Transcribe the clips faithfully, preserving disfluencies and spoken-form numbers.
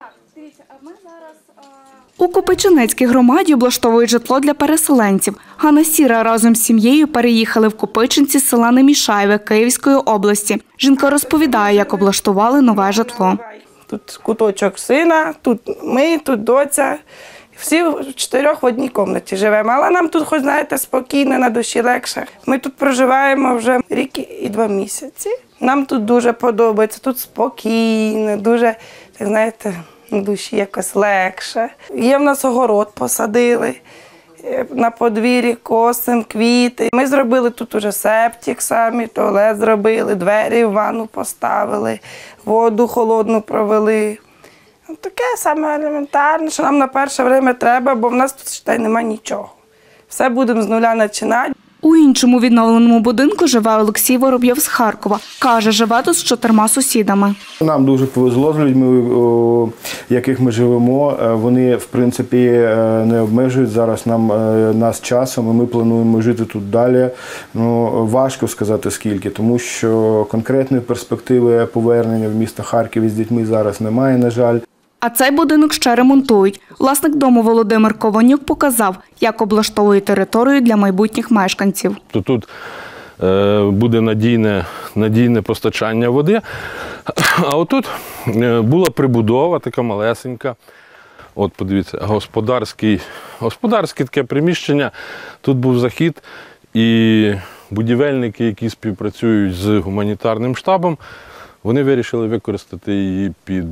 У Копичинецькій громаді облаштовують житло для переселенців. Ганна Сіра разом з сім'єю переїхали в Копичинці з села Немішаєве Київської області. Жінка розповідає, як облаштували нове житло. Тут куточок сина, тут ми, тут доця. Всі в чотирьох в одній кімнаті живемо, але нам тут, хоч знаєте, спокійно, на душі легше. Ми тут проживаємо вже рік і два місяці. Нам тут дуже подобається, тут спокійно, дуже, так знаєте, на душі якось легше. Є в нас огород, посадили, на подвір'ї косимо, квіти. Ми зробили тут уже септик самі, туалет зробили, двері в ванну поставили, воду холодну провели. Таке саме елементарне, що нам на перше время треба, бо в нас тут, считай, немає нічого. Все будемо з нуля починати. У іншому відновленому будинку живе Олексій Воробйов з Харкова. Каже, живе тут з чотирма сусідами. Нам дуже повезло з людьми, яких ми живемо. Вони, в принципі, не обмежують зараз нам, нас часом, і ми плануємо жити тут далі. Ну, важко сказати скільки, тому що конкретної перспективи повернення в місто Харків із дітьми зараз немає, на жаль. А цей будинок ще ремонтують. Власник дому Володимир Кованюк показав, як облаштовує територію для майбутніх мешканців. Тут буде надійне, надійне постачання води, а отут була прибудова така малесенька. От подивіться, господарський, господарське таке приміщення, тут був захід, і будівельники, які співпрацюють з гуманітарним штабом, вони вирішили використати її під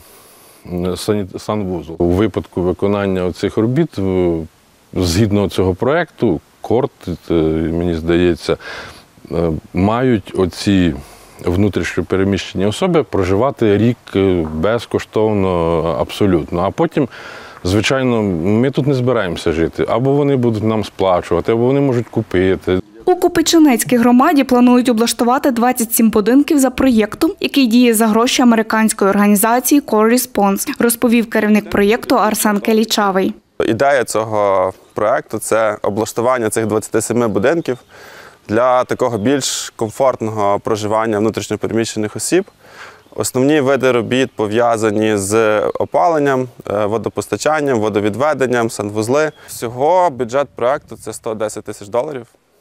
санвузол. У випадку виконання цих робіт, згідно цього проєкту, КОРТ, мені здається, мають оці внутрішньо переміщені особи проживати рік безкоштовно абсолютно. А потім, звичайно, ми тут не збираємося жити. Або вони будуть нам сплачувати, або вони можуть купити. У Копичинецькій громаді планують облаштувати двадцять сім будинків за проєктом, який діє за гроші американської організації Core Response, розповів керівник проєкту Арсен Келічавий. Ідея цього проєкту – це облаштування цих двадцяти семи будинків для такого більш комфортного проживання внутрішньопереміщених осіб. Основні види робіт пов'язані з опаленням, водопостачанням, водовідведенням, санвузли. Всього бюджет проєкту – це сто десять тисяч доларів.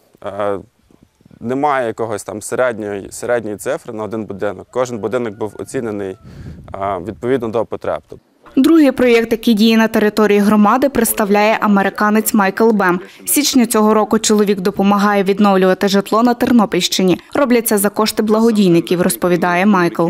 Немає якогось там середньої, середньої цифри на один будинок. Кожен будинок був оцінений відповідно до потреб. Другий проєкт, який діє на території громади, представляє американець Майкл Бем. З січня цього року чоловік допомагає відновлювати житло на Тернопільщині. Роблять це за кошти благодійників, розповідає Майкл.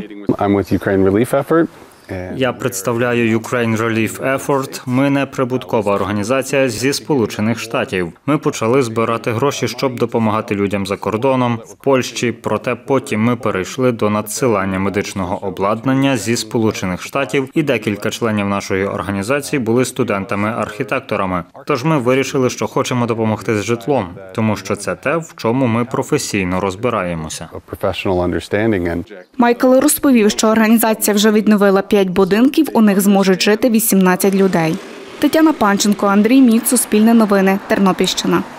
Я представляю Ukraine Relief Effort. Ми неприбуткова організація зі Сполучених Штатів. Ми почали збирати гроші, щоб допомагати людям за кордоном, в Польщі. Проте потім ми перейшли до надсилання медичного обладнання зі Сполучених Штатів, і декілька членів нашої організації були студентами-архітекторами. Тож ми вирішили, що хочемо допомогти з житлом, тому що це те, в чому ми професійно розбираємося. Майкл розповів, що організація вже відновила п'ять будинків, у них зможуть жити вісімнадцять людей. Тетяна Панченко, Андрій Міц, Суспільне новини, Тернопільщина.